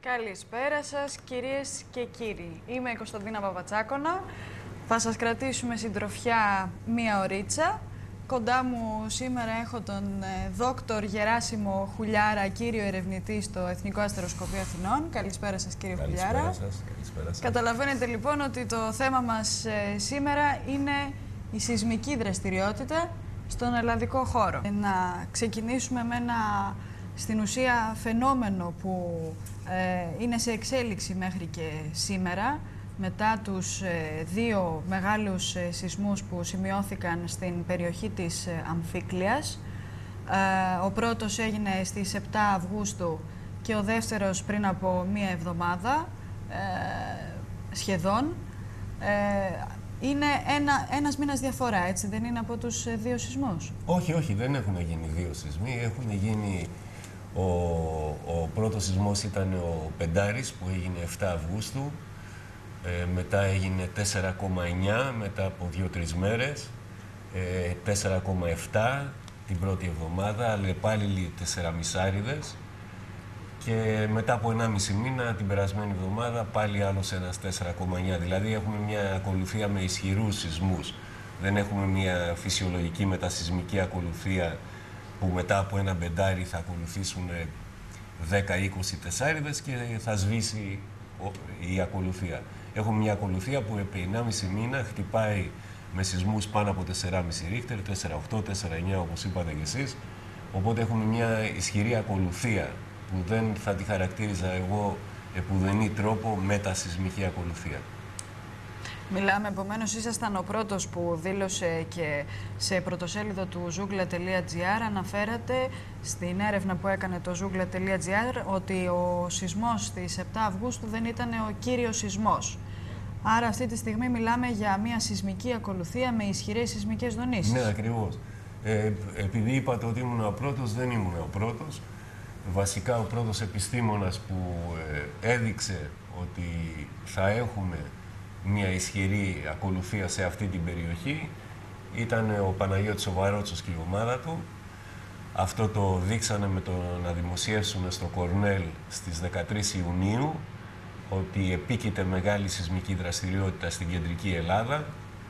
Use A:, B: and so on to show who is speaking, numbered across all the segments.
A: Καλησπέρα σας κυρίες και κύριοι. Είμαι η Κωνσταντίνα Παπατσάκωνα. Θα σας κρατήσουμε συντροφιά μία ωρίτσα. Κοντά μου σήμερα έχω τον δόκτωρ Γεράσιμο Χουλιάρα, κύριο ερευνητή στο Εθνικό Αστεροσκοπείο Αθηνών. Καλησπέρα σας κύριε Χουλιάρα.
B: Καλησπέρα σας.
A: Καταλαβαίνετε λοιπόν ότι το θέμα μας σήμερα είναι η σεισμική δραστηριότητα στον ελλαδικό χώρο. Να ξεκινήσουμε με ένα στην ουσία φαινόμενο που είναι σε εξέλιξη μέχρι και σήμερα, μετά τους δύο μεγάλους σεισμούς που σημειώθηκαν στην περιοχή της Αμφίκλειας. Ο πρώτος έγινε στις 7 Αυγούστου και ο δεύτερος πριν από μία εβδομάδα σχεδόν. Είναι ένας μήνας διαφορά, έτσι δεν είναι, από τους δύο σεισμούς?
B: Όχι, δεν έχουν γίνει δύο σεισμοί. Έχουν γίνει... Ο πρώτος σεισμός ήταν ο Πεντάρης που έγινε 7 Αυγούστου. Μετά έγινε 4,9 μετά από 2-3 μέρες. 4,7 την πρώτη εβδομάδα, αλλά πάλι 4 μισάριδες. Και μετά από 1,5 μήνα την περασμένη εβδομάδα πάλι άλλος ένας 4,9. Δηλαδή έχουμε μια ακολουθία με ισχυρούς σεισμούς. Δεν έχουμε μια φυσιολογική μετασεισμική ακολουθία που μετά από ένα πεντάρι θα ακολουθήσουν 10-20 τεσσάριδες και θα σβήσει η ακολουθία. Έχουμε μια ακολουθία που επί 1,5 μήνα χτυπάει με σεισμούς πάνω από 4,5 ρίχτερ, 4,8, 4,9 όπως είπατε και εσείς. Οπότε έχουμε μια ισχυρή ακολουθία που δεν θα τη χαρακτήριζα εγώ επουδενή τρόπο μετασεισμική ακολουθία.
A: Μιλάμε, επομένως, ήσασταν ο πρώτος που δήλωσε και σε πρωτοσέλιδο του Zoogla.gr αναφέρατε στην έρευνα που έκανε το Zoogla.gr ότι ο σεισμός στις 7 Αυγούστου δεν ήταν ο κύριος σεισμός. Άρα αυτή τη στιγμή μιλάμε για μια σεισμική ακολουθία με ισχυρές σεισμικές δονήσεις.
B: Ναι, ακριβώς. Επειδή είπατε ότι ήμουν ο πρώτος, δεν ήμουν ο πρώτος. Βασικά ο πρώτος επιστήμονας που έδειξε ότι θα έχουμε μια ισχυρή ακολουθία σε αυτή την περιοχή ήταν ο Παναγιώτης ο Βαρότσος και η ομάδα του. Αυτό το δείξανε με το να δημοσιεύσουν στο Κορνέλ στις 13 Ιουνίου ότι επίκειται μεγάλη σεισμική δραστηριότητα στην κεντρική Ελλάδα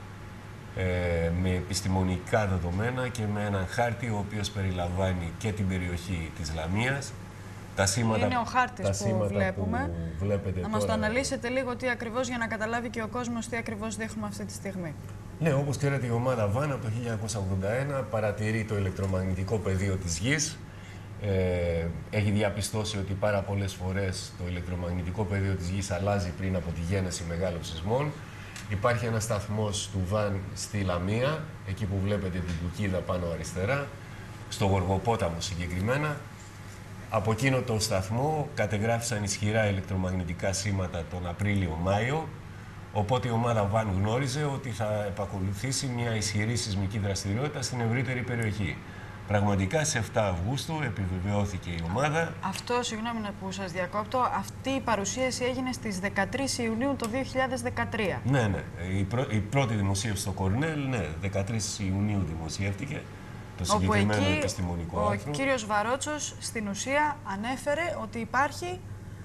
B: με επιστημονικά δεδομένα και με έναν χάρτη ο οποίος περιλαμβάνει και την περιοχή της Λαμίας. Τα σήματα,
A: είναι ο χάρτης που βλέπουμε.
B: Που βλέπετε
A: να μας το αναλύσετε λίγο τι ακριβώς, για να καταλάβει και ο κόσμος τι ακριβώς δείχνουμε αυτή τη στιγμή.
B: Ναι, όπως ξέρετε, η ομάδα Βαν από το 1981 παρατηρεί το ηλεκτρομαγνητικό πεδίο της Γης. Έχει διαπιστώσει ότι πάρα πολλές φορές το ηλεκτρομαγνητικό πεδίο της Γης αλλάζει πριν από τη γέννηση μεγάλων σεισμών. Υπάρχει ένας σταθμός του Βαν στη Λαμία, εκεί που βλέπετε την Τουκίδα πάνω αριστερά, στο Γοργοπόταμο συγκεκριμένα. Από εκείνο το σταθμό κατεγράφησαν ισχυρά ηλεκτρομαγνητικά σήματα τον Απρίλιο-Μάιο, οπότε η ομάδα Βαν γνώριζε ότι θα επακολουθήσει μια ισχυρή σεισμική δραστηριότητα στην ευρύτερη περιοχή. Πραγματικά, σε 7 Αυγούστου επιβεβαιώθηκε η ομάδα.
A: Αυτό, συγγνώμη που σας διακόπτω, αυτή η παρουσίαση έγινε στις 13 Ιουνίου το 2013.
B: Ναι. Η πρώτη δημοσίευση στο Κορνέλ, 13 Ιουνίου δημοσιεύτηκε. Το συγκεκριμένο επιστημονικό άρθρο.
A: Ο κύριος Βαρότσος στην ουσία ανέφερε ότι υπάρχει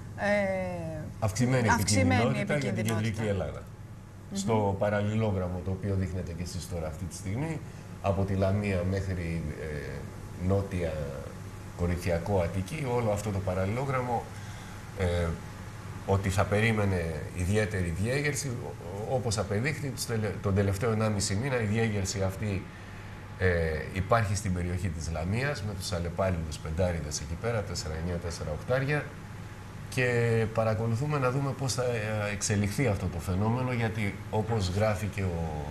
B: αυξημένη επικίνδυνοτητα για την κεντρική Ελλάδα. Στο παραλληλόγραμμο το οποίο δείχνετε και εσείς τώρα αυτή τη στιγμή, από τη Λαμία μέχρι νότια Κορινθιακό Αττική, όλο αυτό το παραλληλόγραμμο ότι θα περίμενε ιδιαίτερη διέγερση, όπως απεδείχθη τον τελευταίο 1,5 μήνα. Η διέγερση αυτή υπάρχει στην περιοχή της Λαμίας με τους αλλεπάλληλους πεντάριδες εκεί πέρα, 4,9-4,8, και παρακολουθούμε να δούμε πώς θα εξελιχθεί αυτό το φαινόμενο, γιατί όπως γράφει και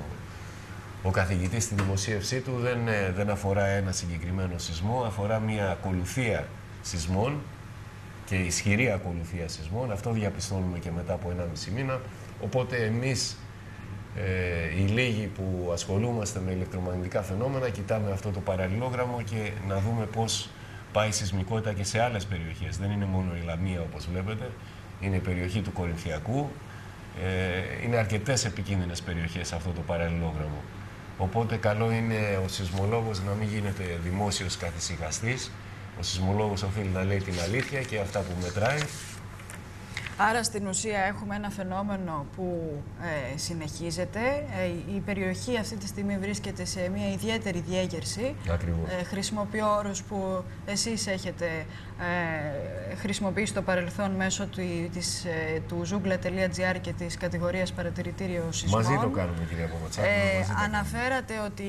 B: ο καθηγητής στη δημοσίευσή του, δεν αφορά ένα συγκεκριμένο σεισμό, αφορά μια ακολουθία σεισμών και ισχυρή ακολουθία σεισμών. Αυτό διαπιστώνουμε και μετά από 1,5 μήνα. Οπότε εμείς οι λίγοι που ασχολούμαστε με ηλεκτρομαγνητικά φαινόμενα κοιτάμε αυτό το παραλληλόγραμμο και να δούμε πώς πάει η σεισμικότητα και σε άλλες περιοχές. Δεν είναι μόνο η Λαμία όπως βλέπετε, είναι η περιοχή του Κορινθιακού. Είναι αρκετές επικίνδυνες περιοχές αυτό το παραλληλόγραμμο. Οπότε καλό είναι ο σεισμολόγος να μην γίνεται δημόσιος καθησυχαστής. Ο σεισμολόγος οφείλει να λέει την αλήθεια και αυτά που μετράει
A: Άρα στην ουσία έχουμε ένα φαινόμενο που συνεχίζεται. Η περιοχή αυτή τη στιγμή βρίσκεται σε μια ιδιαίτερη διέγερση.
B: Ακριβώς.
A: Χρησιμοποιώ όρους που εσείς έχετε χρησιμοποιήσει στο παρελθόν μέσω του zoogla.gr και της κατηγορίας παρατηρητήριο σεισμών.
B: Μαζί το κάνουμε, κυρία Παπατσάκη.
A: Αναφέρατε ότι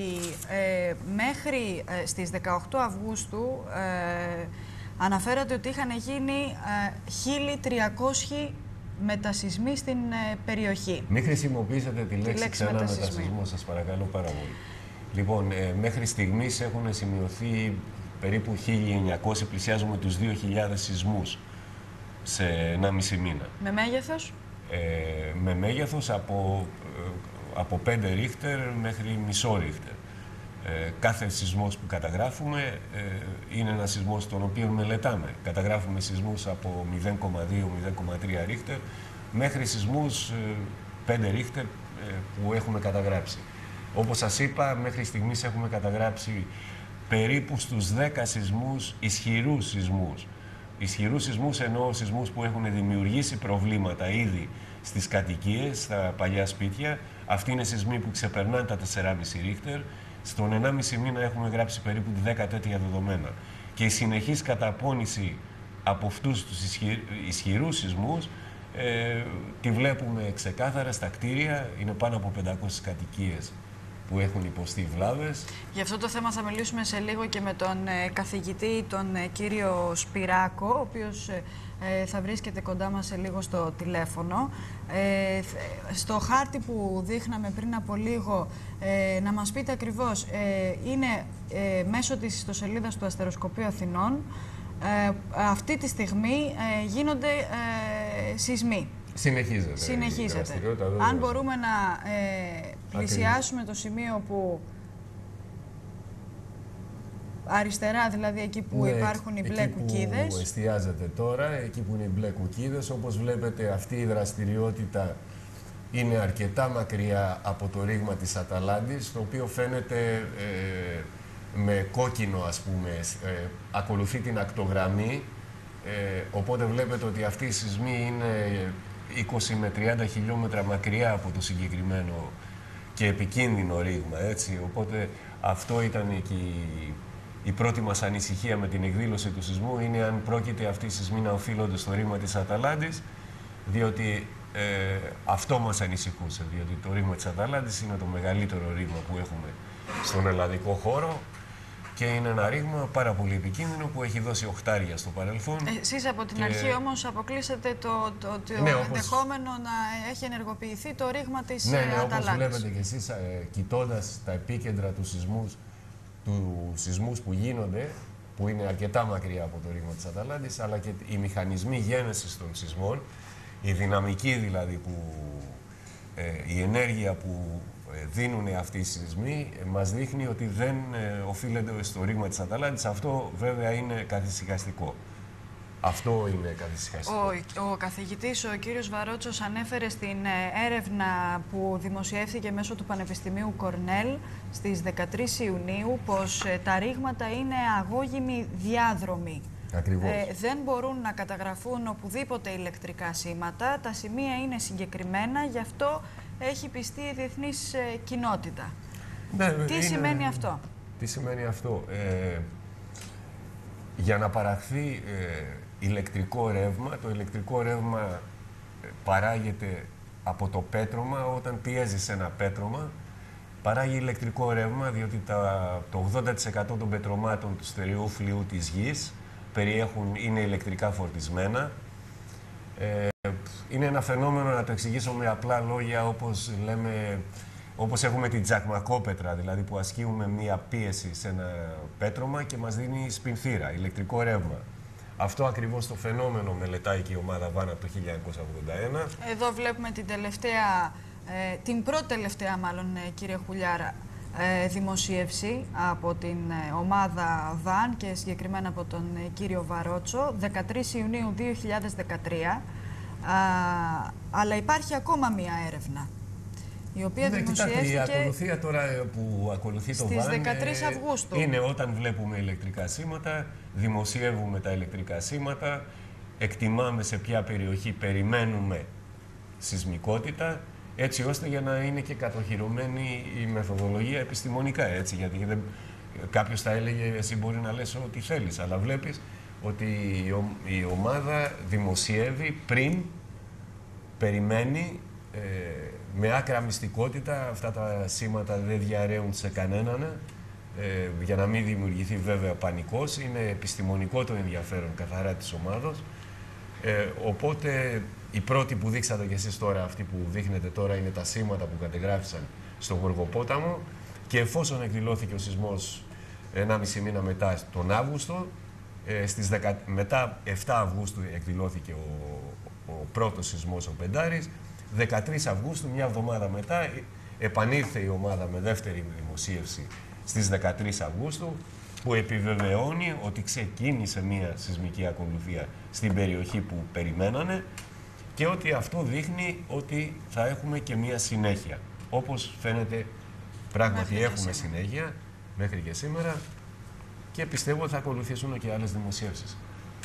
A: μέχρι στις 18 Αυγούστου αναφέρατε ότι είχαν γίνει 1.300 μετασεισμοί στην περιοχή.
B: Μην χρησιμοποιήσετε τη λέξη ξανά μετασεισμό, σας παρακαλώ πάρα πολύ. Λοιπόν, μέχρι στιγμής έχουν σημειωθεί περίπου 1.900, πλησιάζουμε τους 2.000 σεισμούς σε 1,5 μήνα.
A: Με μέγεθος?
B: Με μέγεθος από 5 ρίχτερ μέχρι μισό ρίχτερ. Κάθε σεισμός που καταγράφουμε είναι ένα σεισμός τον οποίο μελετάμε. Καταγράφουμε σεισμούς από 0,2-0,3 ρίχτερ μέχρι σεισμούς 5 ρίχτερ που έχουμε καταγράψει. Όπως σας είπα, μέχρι στιγμής έχουμε καταγράψει περίπου στους 10 σεισμούς, ισχυρούς σεισμούς. Ισχυρούς σεισμούς εννοώ σεισμούς που έχουν δημιουργήσει προβλήματα ήδη στις κατοικίες, στα παλιά σπίτια. Αυτοί είναι σεισμοί που ξεπερνάνε τα 4,5 ρίχτερ. Στον 1,5 μήνα έχουμε γράψει περίπου 10 τέτοια δεδομένα. Και η συνεχής καταπώνηση από αυτούς τους ισχυρούς σεισμούς τη βλέπουμε ξεκάθαρα στα κτίρια. Είναι πάνω από 500 κατοικίες που έχουν υποστεί βλάβες.
A: Γι' αυτό το θέμα θα μιλήσουμε σε λίγο και με τον καθηγητή, τον κύριο Σπυράκο, ο οποίος θα βρίσκεται κοντά μας σε λίγο στο τηλέφωνο. Στο χάρτη που δείχναμε πριν από λίγο, να μας πείτε ακριβώς, είναι μέσω της ιστοσελίδας του Αστεροσκοπείου Αθηνών. Αυτή τη στιγμή γίνονται σεισμοί.
B: Συνεχίζεται.
A: Αν μπορούμε να πλησιάσουμε το σημείο που αριστερά, δηλαδή εκεί που υπάρχουν οι μπλε κουκίδες.
B: Εκεί που εστιάζεται τώρα, εκεί που είναι οι μπλε κουκίδες, όπως βλέπετε αυτή η δραστηριότητα είναι αρκετά μακριά από το ρήγμα της Αταλάντης, το οποίο φαίνεται με κόκκινο, ας πούμε, ακολουθεί την ακτογραμμή, οπότε βλέπετε ότι αυτοί οι σεισμοί είναι 20 με 30 χιλιόμετρα μακριά από το συγκεκριμένο και επικίνδυνο ρήγμα, έτσι. Οπότε αυτό ήταν και η πρώτη μας ανησυχία με την εκδήλωση του σεισμού, είναι αν πρόκειται αυτοί οι σεισμοί να οφείλονται στο ρήγμα της Αταλάντης, διότι αυτό μας ανησυχούσε, διότι το ρήγμα της Αταλάντης είναι το μεγαλύτερο ρήγμα που έχουμε στον ελλαδικό χώρο και είναι ένα ρήγμα πάρα πολύ επικίνδυνο που έχει δώσει οχτάρια στο παρελθόν.
A: Εσείς από την αρχή όμως αποκλείσατε το ενδεχόμενο να έχει ενεργοποιηθεί το ρήγμα της Αταλάντης.
B: Ναι, όπως βλέπετε και εσείς, κοιτώντας τα επίκεντρα του σεισμούς που γίνονται, που είναι αρκετά μακριά από το ρήγμα της Αταλάντης, αλλά και οι μηχανισμοί γένεσης των σεισμών, η δυναμική δηλαδή, η ενέργεια που δίνουν αυτοί οι σεισμοί, μας δείχνει ότι δεν οφείλεται στο ρήγμα της Αταλάντης. Αυτό βέβαια είναι καθησυχαστικό. Αυτό είναι καθησυχαστικό.
A: Ο καθηγητής, ο κύριος Βαρότσος, ανέφερε στην έρευνα που δημοσιεύθηκε μέσω του Πανεπιστημίου Κορνέλ στις 13 Ιουνίου πως τα ρήγματα είναι αγώγιμοι διάδρομοι.
B: Ακριβώς.
A: Δεν μπορούν να καταγραφούν οπουδήποτε ηλεκτρικά σήματα. Τα σημεία είναι συγκεκριμένα, γι' αυτό έχει πιστεί η διεθνής κοινότητα. Τι σημαίνει αυτό?
B: Τι σημαίνει αυτό? Για να παραχθεί ηλεκτρικό ρεύμα, το ηλεκτρικό ρεύμα παράγεται από το πέτρωμα. Όταν πιέζει σε ένα πέτρωμα, παράγει ηλεκτρικό ρεύμα, διότι το 80% των πετρωμάτων του στερεού φλοιού της γης είναι ηλεκτρικά φορτισμένα. Είναι ένα φαινόμενο, να το εξηγήσω με απλά λόγια, όπως έχουμε την τζακμακόπετρα, δηλαδή που ασκούμε μία πίεση σε ένα πέτρωμα και μας δίνει σπινθήρα, ηλεκτρικό ρεύμα. Αυτό ακριβώς το φαινόμενο μελετάει και η ομάδα Βαν από το 1981.
A: Εδώ βλέπουμε την πρώτη τελευταία μάλλον, κύριε Χουλιάρα, δημοσίευση από την ομάδα Βαν και συγκεκριμένα από τον κύριο Βαρότσο, 13 Ιουνίου 2013. Αλλά υπάρχει ακόμα μία έρευνα, η οποία δημοσιεύτηκε
B: η ακολουθία τώρα που ακολουθεί το
A: στις
B: Βαν
A: 13 Αυγούστου.
B: Είναι όταν βλέπουμε ηλεκτρικά σήματα, δημοσιεύουμε τα ηλεκτρικά σήματα, εκτιμάμε σε ποια περιοχή περιμένουμε σεισμικότητα, έτσι ώστε για να είναι και κατοχυρωμένη η μεθοδολογία επιστημονικά, έτσι, γιατί κάποιος θα έλεγε εσύ μπορεί να λες ό,τι θέλεις, αλλά βλέπεις ότι η ομάδα δημοσιεύει πριν, περιμένει, με άκρα μυστικότητα, αυτά τα σήματα δεν διαρρέουν σε κανέναν, για να μην δημιουργηθεί βέβαια πανικός, είναι επιστημονικό το ενδιαφέρον καθαρά της ομάδος. Οπότε οι πρώτοι που δείξατε κι εσείς τώρα, αυτοί που δείχνετε τώρα, είναι τα σήματα που κατεγράφησαν στον Γοργοπόταμο, και εφόσον εκδηλώθηκε ο σεισμός 1,5 μήνα μετά, τον Αύγουστο, μετά 7 Αυγούστου εκδηλώθηκε ο πρώτος σεισμός, ο Πεντάρης. 13 Αυγούστου, μια εβδομάδα μετά, επανήλθε η ομάδα με δεύτερη δημοσίευση στις 13 Αυγούστου, που επιβεβαιώνει ότι ξεκίνησε μια σεισμική ακολουθία στην περιοχή που περιμένανε και ότι αυτό δείχνει ότι θα έχουμε και μια συνέχεια. Όπως φαίνεται, πράγματι έχουμε συνέχεια μέχρι και σήμερα, και πιστεύω ότι θα ακολουθήσουν και άλλες δημοσίευσεις.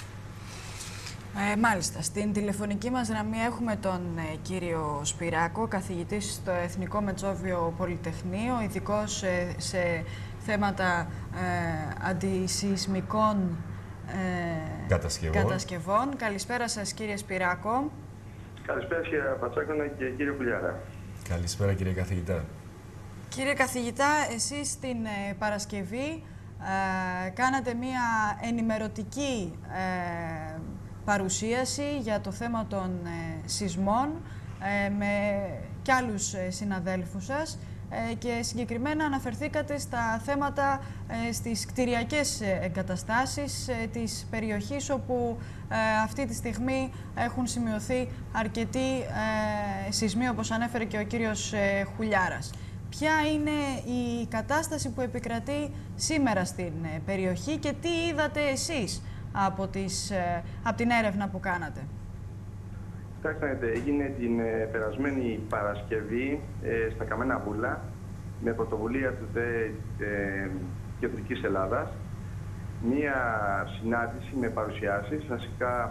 A: Μάλιστα. Στην τηλεφωνική μας γραμμή έχουμε τον κύριο Σπυράκο, καθηγητή στο Εθνικό Μετσόβιο Πολυτεχνείο, ειδικός σε θέματα αντισεισμικών κατασκευών. Καλησπέρα σας, κύριε Σπυράκο.
C: Καλησπέρα, κύριε Πατσάκονα και κύριε Κουλιάρα.
B: Καλησπέρα, κύριε καθηγητά.
A: Κύριε καθηγητά, εσείς την Παρασκευή κάνατε μία ενημερωτική παρουσίαση για το θέμα των σεισμών με κι άλλους συναδέλφους σας, και συγκεκριμένα αναφερθήκατε στα θέματα στις κτηριακές εγκαταστάσεις της περιοχής, όπου αυτή τη στιγμή έχουν σημειωθεί αρκετοί σεισμοί, όπως ανέφερε και ο κύριος Χουλιάρας. Ποια είναι η κατάσταση που επικρατεί σήμερα στην περιοχή και τι είδατε εσείς από την έρευνα που κάνατε?
C: Κοιτάξτε, έγινε την περασμένη Παρασκευή στα Καμένα Βούλα, με πρωτοβουλία του ΔΕ Κεντρικής Ελλάδας, μία συνάντηση με παρουσιάσεις. Βασικά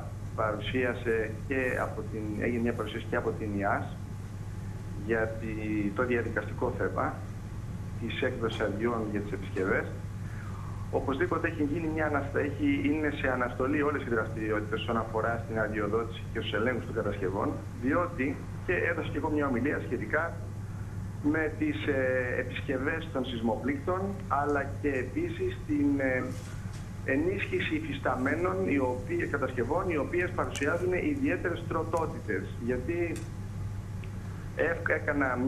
C: έγινε μια παρουσίαση και από την ΙΑΣ για το διαδικαστικό θέμα της έκδοσης αδειών για τις επισκευές. Οπωσδήποτε είναι σε αναστολή όλες οι δραστηριότητες όσον αφορά στην αδειοδότηση και στους ελέγχους των κατασκευών, διότι, και έδωσα και εγώ μια ομιλία σχετικά με τις επισκευές των σεισμοπλήκτων, αλλά και επίσης την ενίσχυση υφισταμένων κατασκευών, οι οποίες παρουσιάζουν ιδιαίτερες τροτότητες. Γιατί έκανα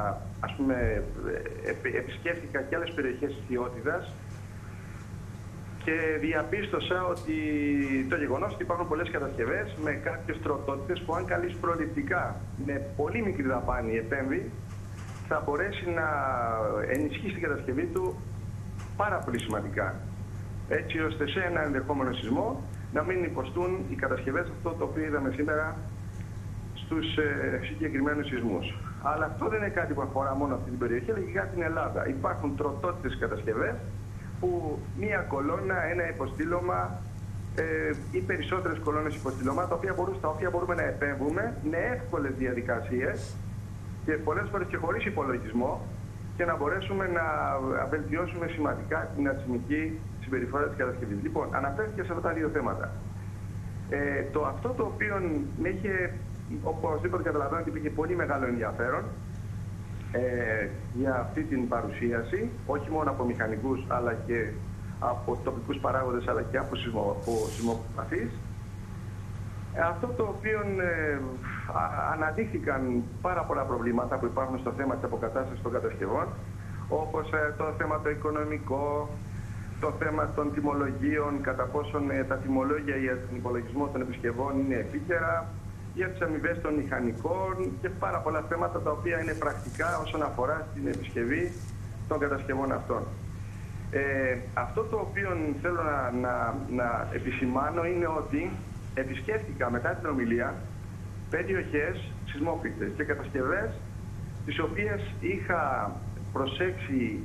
C: επισκέφθηκα και άλλες περιοχές της Ιώτιδας και διαπίστωσα ότι το γεγονός ότι υπάρχουν πολλές κατασκευές με κάποιες τροτότητες που, αν καλείς προληπτικά, με πολύ μικρή δαπάνη επέμβει, θα μπορέσει να ενισχύσει την κατασκευή του πάρα πολύ σημαντικά. Έτσι ώστε σε ένα ενδεχόμενο σεισμό να μην υποστούν οι κατασκευές, αυτό το οποίο είδαμε σήμερα στους συγκεκριμένους σεισμούς. Αλλά αυτό δεν είναι κάτι που αφορά μόνο αυτή την περιοχή, αλλά και για την Ελλάδα. Υπάρχουν τροτότητες κατασκευές που μία κολόνα, ένα υποστήλωμα ή περισσότερες κολόνες υποστήλωμα, στα οποία μπορούμε να επέμβουμε με εύκολες διαδικασίες και πολλές φορές και χωρίς υπολογισμό, και να μπορέσουμε να βελτιώσουμε σημαντικά την ατμική συμπεριφορά της κατασκευής. Λοιπόν, αναφέρθηκε σε αυτά τα δύο θέματα. Αυτό το οποίο με είχε, οπωσδήποτε καταλαβαίνω ότι υπήρχε πολύ μεγάλο ενδιαφέρον για αυτή την παρουσίαση, όχι μόνο από μηχανικούς, αλλά και από τοπικούς παράγοντες, αλλά και από σεισμοπαθείς. Αυτό το οποίο αναδείχθηκαν πάρα πολλά προβλήματα που υπάρχουν στο θέμα της αποκατάστασης των κατασκευών, όπως το θέμα το οικονομικό, το θέμα των τιμολογίων, κατά πόσον τα τιμολόγια για τον υπολογισμό των επισκευών είναι επίκαιρα, για τις αμοιβές των μηχανικών και πάρα πολλά θέματα τα οποία είναι πρακτικά όσον αφορά την επισκευή των κατασκευών αυτών. Αυτό το οποίο θέλω να επισημάνω είναι ότι επισκέφτηκα μετά την ομιλία περιοχές σεισμόπληκτες και κατασκευές τις οποίες είχα προσέξει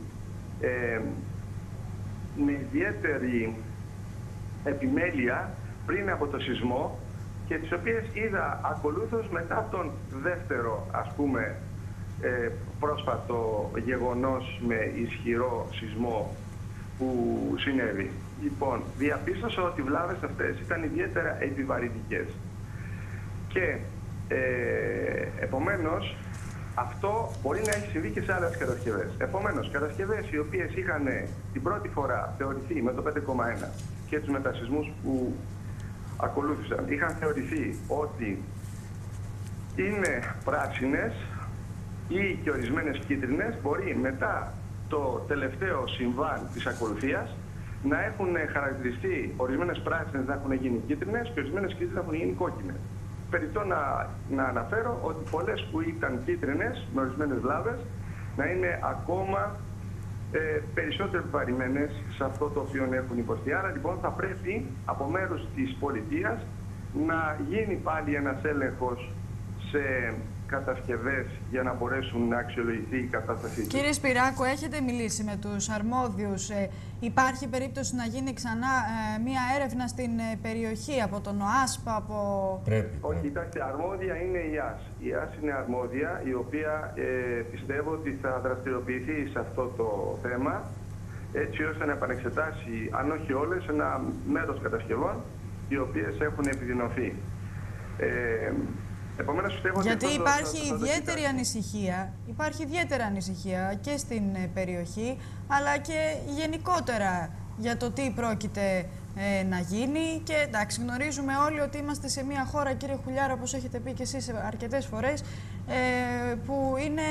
C: με ιδιαίτερη επιμέλεια πριν από το σεισμό, και τις οποίες είδα ακολούθως μετά τον δεύτερο, ας πούμε, πρόσφατο γεγονός με ισχυρό σεισμό που συνέβη. Λοιπόν, διαπίστωσα ότι οι βλάβες αυτές ήταν ιδιαίτερα επιβαρυντικές. Και επομένως, αυτό μπορεί να έχει συμβεί και σε άλλες κατασκευές. Επομένως, κατασκευές οι οποίες είχαν την πρώτη φορά θεωρηθεί με το 5,1 και τους μετασεισμούς που ακολούθησαν, είχαν θεωρηθεί ότι είναι πράσινες ή και ορισμένες κίτρινες, μπορεί μετά το τελευταίο συμβάν της ακολουθίας να έχουν χαρακτηριστεί ορισμένες πράσινες να έχουν γίνει κίτρινες και ορισμένες κίτρινες να έχουν γίνει κόκκινες. Περιττό να αναφέρω ότι πολλές που ήταν κίτρινες με ορισμένες βλάβες να είναι ακόμα περισσότερο επιβαρημένες σε αυτό το οποίο έχουν υποστεί. Άρα λοιπόν θα πρέπει από μέρους της πολιτείας να γίνει πάλι ένας έλεγχος σε κατασκευές για να μπορέσουν να αξιολογηθεί η κατάστασή τους.
A: Κύριε Σπυράκο, έχετε μιλήσει με τους αρμόδιους. Υπάρχει περίπτωση να γίνει ξανά μία έρευνα στην περιοχή από τον ΟΑΣΠ, από...
B: Πρέπει.
C: Όχι, κοιτάξτε, αρμόδια είναι η ΙΑΣ. Η ΙΑΣ είναι αρμόδια, η οποία πιστεύω ότι θα δραστηριοποιηθεί σε αυτό το θέμα, έτσι ώστε να επανεξετάσει, αν όχι όλες, ένα μέρος κατασκευών, οι οποίες έχουν επιδεινωθεί. Επομένως,
A: γιατί υπάρχει ιδιαίτερη ανησυχία, και στην περιοχή, αλλά και γενικότερα για το τι πρόκειται να γίνει. Και εντάξει, γνωρίζουμε όλοι ότι είμαστε σε μια χώρα, κύριε Χουλιάρα, όπως έχετε πει και εσείς αρκετές φορές, που είναι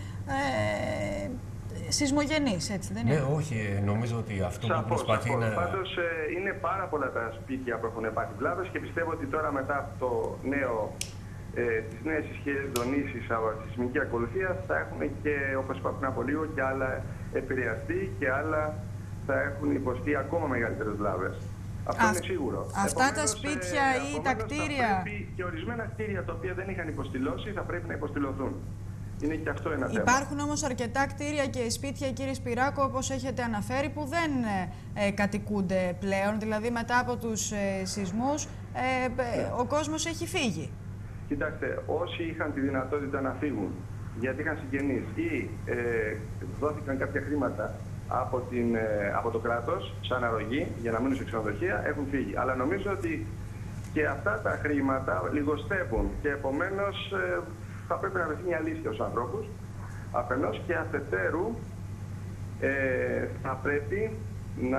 A: σεισμογενής, έτσι δεν είναι?
B: Ναι, όχι, νομίζω ότι αυτό που προσπαθεί να...
C: Πάντως είναι πάρα πολλά τα σπίτια που έχουν πάθει βλάβες και πιστεύω ότι τώρα μετά από το νέο τις νέες ισχυρές δονήσεις από τη σεισμική ακολουθία θα έχουν και, όπως είπα πριν από λίγο, και άλλα επηρεαστεί και άλλα θα έχουν υποστεί ακόμα μεγαλύτερες βλάβες. Αυτό είναι σίγουρο.
A: Αυτά τα σπίτια ή τα κτίρια...
C: Και ορισμένα κτίρια τα οποία δεν είχαν υποστηλώσει θα πρέπει να υποστηλωθούν. Είναι και αυτό ένα θέμα.
A: Υπάρχουν όμως αρκετά κτίρια και σπίτια, κύριε Σπυράκο, όπως έχετε αναφέρει, που δεν κατοικούνται πλέον. Δηλαδή μετά από τους σεισμούς ο κόσμος έχει φύγει.
C: Κοιτάξτε, όσοι είχαν τη δυνατότητα να φύγουν, γιατί είχαν συγγενείς ή δόθηκαν κάποια χρήματα από το κράτος, σαν αρρωγή, για να μείνουν σε ξενοδοχεία, έχουν φύγει. Αλλά νομίζω ότι και αυτά τα χρήματα λιγοστεύουν και επομένως θα πρέπει να βρεθεί μια λύση στους ανθρώπους, αφενός, και αφετέρου θα πρέπει να,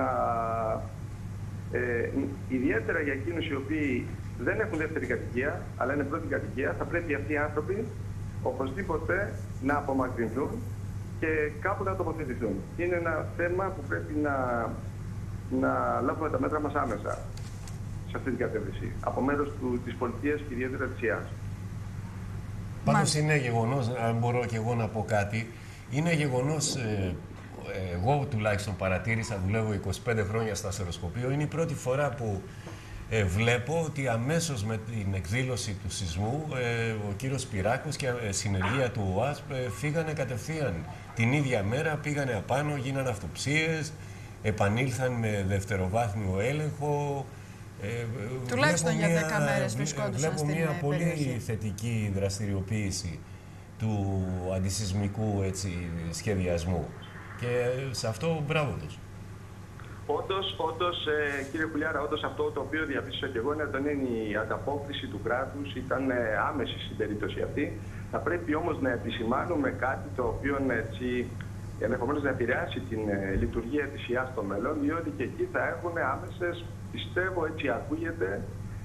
C: ιδιαίτερα για εκείνους οι οποίοι δεν έχουν δεύτερη κατοικία, αλλά είναι πρώτη κατοικία, θα πρέπει αυτοί οι άνθρωποι οπωσδήποτε να απομακρυνθούν και κάπου να τοποθετηθούν. Είναι ένα θέμα που πρέπει να λάβουμε τα μέτρα μας άμεσα σε αυτή την κατεύθυνση, από μέρος της πολιτείας και ιδιαίτερα της ΙΑΣ.
B: Πάντως είναι γεγονός, αν μπορώ και εγώ να πω κάτι, είναι γεγονός, εγώ τουλάχιστον παρατήρησα, δουλεύω 25 χρόνια στο αστεροσκοπείο, είναι η πρώτη φορά που βλέπω ότι αμέσως με την εκδήλωση του σεισμού ο κύριος Σπυράκος και συνεργεία του ΟΑΣΠ φύγανε κατευθείαν. Την ίδια μέρα πήγανε απάνω, γίνανε αυτοψίες, επανήλθαν με δευτεροβάθμιο έλεγχο.
A: Τουλάχιστον για 10 μέρες βρισκόντουσαν στην
B: περιοχή. Βλέπω μια
A: περιοχή.
B: πολύ θετική δραστηριοποίηση του αντισεισμικού σχεδιασμού και σε αυτό μπράβο τους.
C: Όντως, κύριε Χουλιάρα, αυτό το οποίο διαπίστωσα και εγώ είναι ότι η ανταπόκριση του κράτους ήταν άμεση στην περίπτωση αυτή. Θα πρέπει όμως να επισημάνουμε κάτι το οποίο ενδεχομένως να επηρεάσει την λειτουργία της ΙΑΣ στο μέλλον, διότι και εκεί θα έχουν άμεσες, πιστεύω, έτσι ακούγεται,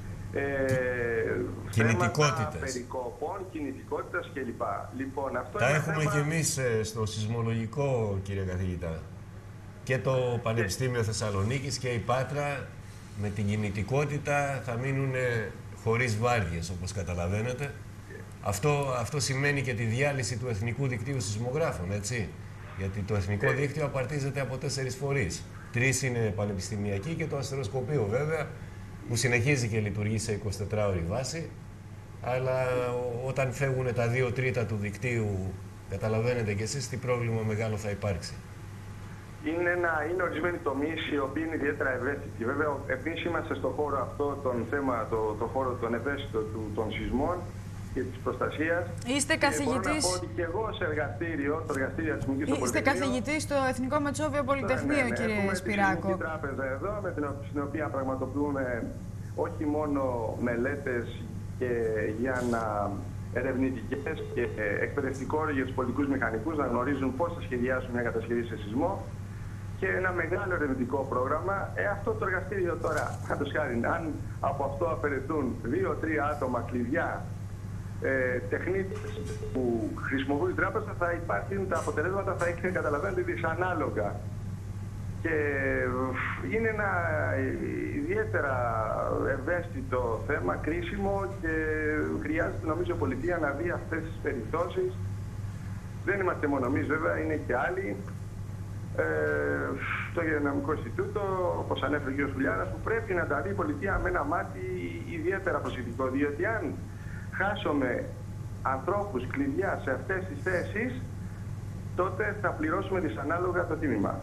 C: θέματα περικοπών, κινητικότητας κλπ. Λοιπόν, αυτό
B: τα
C: είναι
B: έχουμε
C: θέμα...
B: και εμείς στο σεισμολογικό, κύριε καθηγητά. Και το Πανεπιστήμιο Θεσσαλονίκης και η Πάτρα με την κινητικότητα θα μείνουν χωρίς βάρδιες, όπως καταλαβαίνετε. Αυτό σημαίνει και τη διάλυση του Εθνικού Δικτύου Σεισμογράφων, έτσι. Γιατί το Εθνικό Δίκτυο απαρτίζεται από 4 φορείς. 3 είναι πανεπιστημιακοί και το αστεροσκοπείο βέβαια, που συνεχίζει και λειτουργεί σε 24ωρη βάση. Αλλά όταν φεύγουν τα 2 τρίτα του δικτύου, καταλαβαίνετε κι εσείς τι πρόβλημα μεγάλο θα υπάρξει.
C: είναι ορισμένοι τομείς οι οποίοι είναι ιδιαίτερα ευαίσθητοι. Βέβαια, εμείς είμαστε στον χώρο αυτό, το χώρο των ευαίσθητων των σεισμών και της προστασίας.
A: Είστε καθηγητής.
C: Μπορώ να πω ότι και εγώ σε εργαστήριο, το εργαστήριο Ατμικής στο Πολυτεχνείο.
A: Είστε καθηγητής στο Εθνικό Μετσόβιο Πολυτεχνείο, κύριε Σπυράκο.
C: Έχουμε τη τράπεζα εδώ, στην οποία πραγματοποιούμε όχι μόνο μελέτες για να ερευνητικές και εκπαιδευτικό όρο για τους πολιτικούς μηχανικούς να γνωρίζουν πώς θα σχεδιάσουν μια κατασκευή σε σεισμό, και ένα μεγάλο ερευνητικό πρόγραμμα. Αυτό το εργαστήριο τώρα, κάτω χάρη, αν από αυτό αφαιρεθούν 2-3 άτομα κλειδιά, τεχνίτες που χρησιμοποιούν την τράπεζα, θα υπάρχουν, τα αποτελέσματα θα είναι, καταλαβαίνετε, δυσανάλογα. Και είναι ένα ιδιαίτερα ευαίσθητο θέμα, κρίσιμο, και χρειάζεται, νομίζω, η πολιτεία να δει αυτές τις περιπτώσεις. Δεν είμαστε μόνο εμείς, βέβαια, είναι και άλλοι. Το Γεωδυναμικό Ινστιτούτο, όπως ανέφερε ο κ. Χουλιάρας, που πρέπει να τα δει η πολιτεία με ένα μάτι ιδιαίτερα προσεκτικό, διότι αν χάσουμε ανθρώπους κλειδιά σε αυτές τις θέσεις, τότε θα πληρώσουμε δυσανάλογα το τίμημα.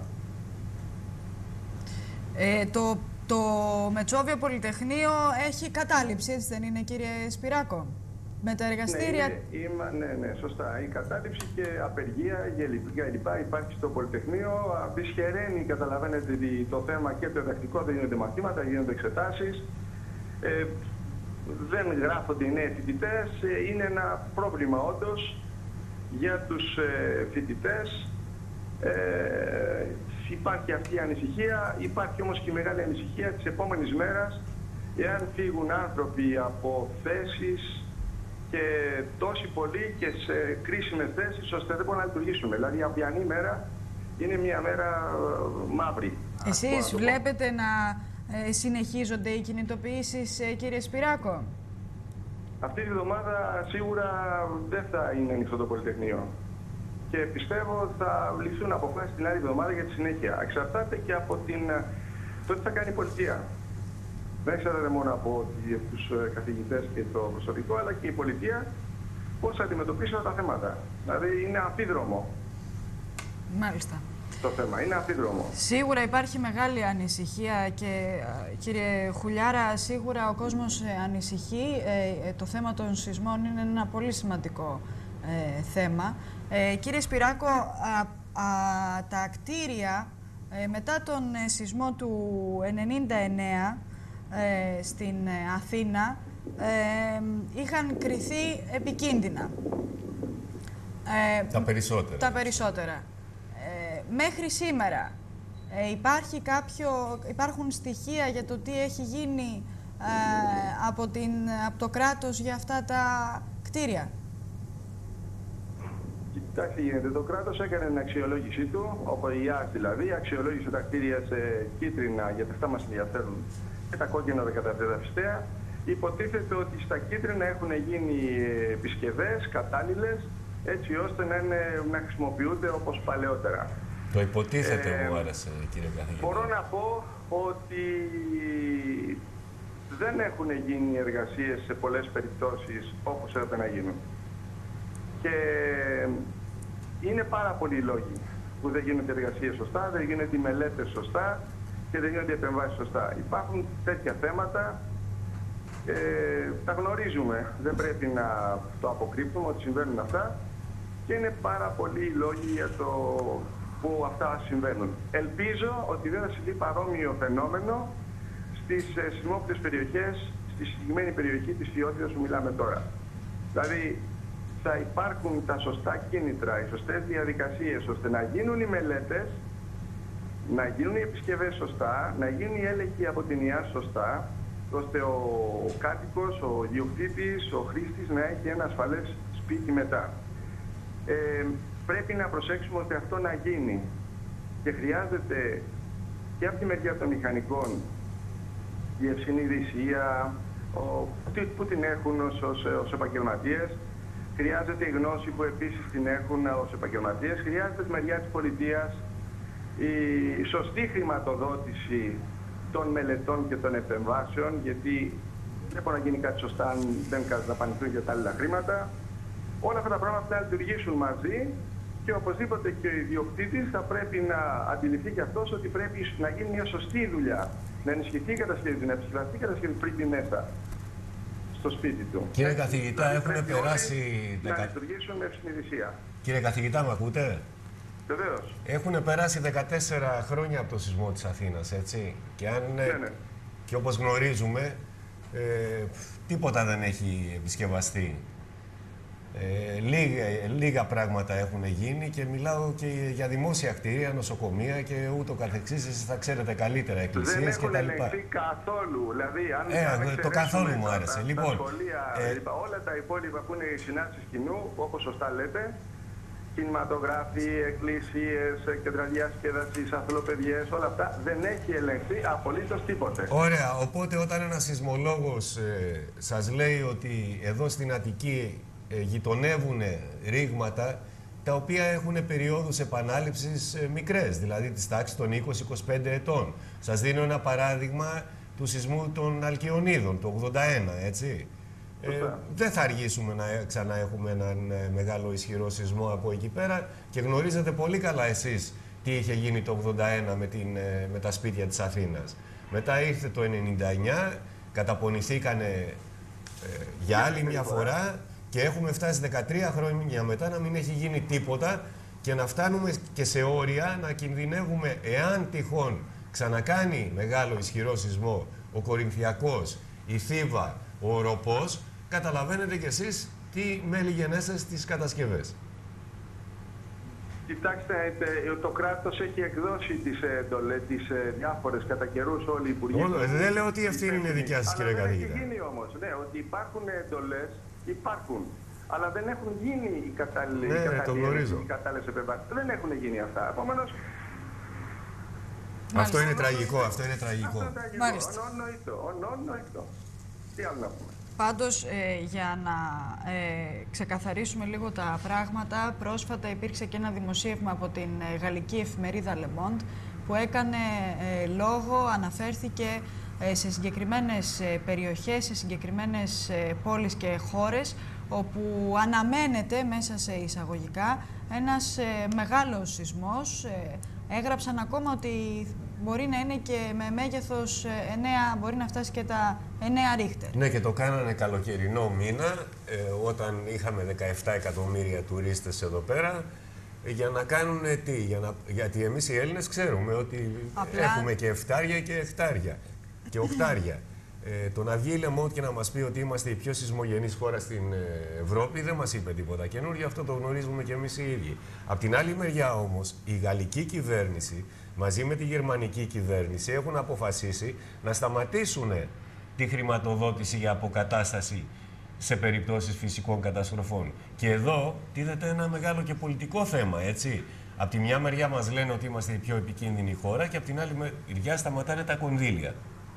A: Το Μετσόβιο Πολυτεχνείο έχει κατάληψη, έτσι δεν είναι, κύριε Σπυράκο, με τα εργαστήρια?
C: Ναι, σωστά. Η κατάληψη και απεργία λοιπά υπάρχει στο Πολυτεχνείο. Δυσχεραίνει, καταλαβαίνετε, το θέμα και το διδακτικό, δεν γίνονται μαθήματα, γίνονται εξετάσεις. Δεν γράφονται οι νέοι φοιτητές. Είναι ένα πρόβλημα όντως για τους φοιτητές. Υπάρχει αυτή η ανησυχία, υπάρχει όμως και η μεγάλη ανησυχία της επόμενης μέρας, εάν φύγουν άνθρωποι από θέσεις και τόσοι πολλοί και σε κρίσιμες θέσεις, ώστε δεν μπορούν να λειτουργήσουμε. Δηλαδή η αυριανή μέρα είναι μια μέρα μαύρη.
A: Εσείς βλέπετε να συνεχίζονται οι κινητοποιήσεις, κύριε Σπυράκο?
C: Αυτή τη βδομάδα σίγουρα δεν θα είναι ανοιχτό το Πολυτεχνείο. Και πιστεύω θα ληφθούν αποφάσεις την άλλη εβδομάδα για τη συνέχεια. Εξαρτάται και από το τι θα κάνει η πολιτεία. Δεν εξαρτάται μόνο από τους καθηγητές και το προσωπικό, αλλά και η πολιτεία πώς θα αντιμετωπίσει αυτά τα θέματα. Δηλαδή είναι αμφίδρομο.
A: Μάλιστα.
C: Το θέμα είναι αμφίδρομο.
A: Σίγουρα υπάρχει μεγάλη ανησυχία και, κύριε Χουλιάρα, σίγουρα ο κόσμος ανησυχεί. Το θέμα των σεισμών είναι ένα πολύ σημαντικό θέμα. Κύριε Σπυράκο, τα κτίρια μετά τον σεισμό του 1999 στην Αθήνα είχαν κριθεί επικίνδυνα.
B: Τα περισσότερα.
A: Μέχρι σήμερα υπάρχουν στοιχεία για το τι έχει γίνει από το κράτος για αυτά τα κτίρια?
C: Κοιτάξτε, γίνεται. Το κράτος έκανε την αξιολόγησή του, ο ΙΑΣ δηλαδή, αξιολόγησε τα κτίρια σε κίτρινα, γιατί αυτά μας ενδιαφέρουν, και τα κόκκινα τα καταδαφιστέα. Υποτίθεται ότι στα κίτρινα έχουν γίνει επισκευές κατάλληλες, έτσι ώστε να χρησιμοποιούνται όπως παλαιότερα.
B: Το υποτίθεται μου άρεσε, κύριε καθηγητή.
C: Μπορώ να πω ότι δεν έχουν γίνει εργασίες σε πολλές περιπτώσεις όπως έπρεπε να γίνουν. Και είναι πάρα πολλοί λόγοι που δεν γίνονται εργασίες σωστά, δεν γίνονται οι μελέτες σωστά και δεν γίνονται οι επεμβάσεις σωστά. Υπάρχουν τέτοια θέματα, τα γνωρίζουμε, δεν πρέπει να το αποκρύπτουμε ότι συμβαίνουν αυτά, και είναι πάρα πολλοί λόγοι για το που αυτά συμβαίνουν. Ελπίζω ότι δεν θα συμβεί παρόμοιο φαινόμενο στις σεισμόκτες περιοχές, στη συγκεκριμένη περιοχή της Φιώτιδας που μιλάμε τώρα. Δηλαδή, θα υπάρχουν τα σωστά κίνητρα, οι σωστές διαδικασίες, ώστε να γίνουν οι μελέτες, να γίνουν οι επισκευές σωστά, να γίνουν οι έλεγχοι από την ΙΑΣ σωστά, ώστε ο κάτοικος, ο ιδιοκτήτης, ο χρήστης να έχει ένα ασφαλές σπίτι μετά. Πρέπει να προσέξουμε ότι αυτό να γίνει, και χρειάζεται και από τη μεριά των μηχανικών η ευσυνειδησία που την έχουν ως επαγγελματίες, χρειάζεται η γνώση που επίσης την έχουν ως επαγγελματίες, χρειάζεται τη μεριά της πολιτείας η σωστή χρηματοδότηση των μελετών και των επεμβάσεων, γιατί δεν μπορεί να γίνει κάτι σωστά αν δεν δαπανηθούν για τα άλλα χρήματα. Όλα αυτά τα πράγματα θα λειτουργήσουν μαζί, Και οπωσδήποτε και ο ιδιοκτήτης θα πρέπει να αντιληφθεί και αυτός ότι πρέπει να γίνει μια σωστή δουλειά. Να ενισχυθεί η κατασκευή του, να επισχυθεί η κατασκευή πριν τη μέσα στο σπίτι του.
B: Κύριε καθηγητά, έχουν περάσει.
C: Να λειτουργήσουν με ευσυνειδησία.
B: Κύριε καθηγητά, με ακούτε?
C: Βεβαίως.
B: Έχουν περάσει 14 χρόνια από το σεισμό της Αθήνας, έτσι. Και,
C: Ναι.
B: και όπως γνωρίζουμε, τίποτα δεν έχει επισκευαστεί. Λίγα πράγματα έχουν γίνει και μιλάω και για δημόσια κτίρια, νοσοκομεία και ούτω καθεξής. Εσείς θα ξέρετε καλύτερα, εκκλησίες κτλ.
C: Δεν έχουν ελεγχθεί καθόλου. Δηλαδή,
B: το καθόλου μου άρεσε.
C: Τα σχολεία, όλα τα υπόλοιπα που είναι η συνάρτηση κοινού, όπως σωστά λέτε, κινηματογράφοι, εκκλησίες, κέντρα διασκέδασης, αθλοπαιδιές, όλα αυτά, δεν έχει ελεγχθεί απολύτως τίποτε.
B: Ωραία. Οπότε όταν ένας σεισμολόγος σας λέει ότι εδώ στην Αττική γειτονεύουν ρήγματα τα οποία έχουν περιόδους επανάληψης μικρές, δηλαδή της τάξης των 20-25 ετών. Σας δίνω ένα παράδειγμα του σεισμού των Αλκιονίδων, το 81, έτσι. Δεν θα αργήσουμε να ξανά έχουμε έναν μεγάλο ισχυρό σεισμό από εκεί πέρα και γνωρίζετε πολύ καλά εσείς τι είχε γίνει το 81 με τα σπίτια της Αθήνας. Μετά ήρθε το 99, καταπονηθήκανε για άλλη μια φορά και έχουμε φτάσει 13 χρόνια μετά να μην έχει γίνει τίποτα και να φτάνουμε και σε όρια να κινδυνεύουμε εάν τυχόν ξανακάνει μεγάλο ισχυρό σεισμό ο Κορινθιακός, η Θήβα, ο Οροπός, καταλαβαίνετε κι εσείς τι μέλη γενέστε στις κατασκευές.
C: Κοιτάξτε, το κράτος έχει εκδώσει τις διάφορες κατά καιρούς όλοι οι υπουργοί.
B: Δεν λέω ότι η ευθύνη είναι δικιά σας, κύριε καθηγητά.
C: Έχει γίνει όμως, ναι, ότι υπάρχουν εντολές, υπάρχουν. Αλλά δεν έχουν γίνει οι κατάλληλες επεμβάσεις. Δεν έχουν γίνει αυτά. Επομένως,
B: αυτό είναι τραγικό, αυτό είναι τραγικό.
A: Μάλιστα.
C: Ονοητό. Τι άλλο να πούμε.
A: Πάντως, για να ξεκαθαρίσουμε λίγο τα πράγματα, πρόσφατα υπήρξε και ένα δημοσίευμα από την γαλλική εφημερίδα Le Monde που έκανε λόγο, αναφέρθηκε σε συγκεκριμένες περιοχές, σε συγκεκριμένες πόλεις και χώρες όπου αναμένεται μέσα σε εισαγωγικά ένας μεγάλος σεισμός. Έγραψαν ακόμα ότι μπορεί να είναι και με μέγεθος 9, μπορεί να φτάσει και τα 9 ρίχτερ. Ναι,
B: και το κάνανε καλοκαιρινό μήνα, όταν είχαμε 17 εκατομμύρια τουρίστες εδώ πέρα, για να κάνουν τι, γιατί εμείς οι Έλληνες ξέρουμε ότι έχουμε και εφτάρια και εκτάρια και οκτάρια. Το να βγει η Le Monde και να μας πει ότι είμαστε η πιο σεισμογενής χώρα στην Ευρώπη δεν μας είπε τίποτα καινούργιο, αυτό το γνωρίζουμε και εμείς οι ίδιοι. Απ' την άλλη μεριά όμως, η γαλλική κυβέρνηση μαζί με τη γερμανική κυβέρνηση έχουν αποφασίσει να σταματήσουν τη χρηματοδότηση για αποκατάσταση σε περιπτώσεις φυσικών καταστροφών. Και εδώ τίθεται ένα μεγάλο και πολιτικό θέμα, έτσι. Απ' τη μια μεριά μας λένε ότι είμαστε η πιο επικίνδυνη χώρα και απ' την άλλη μεριά σταματάνε τα κονδύλια.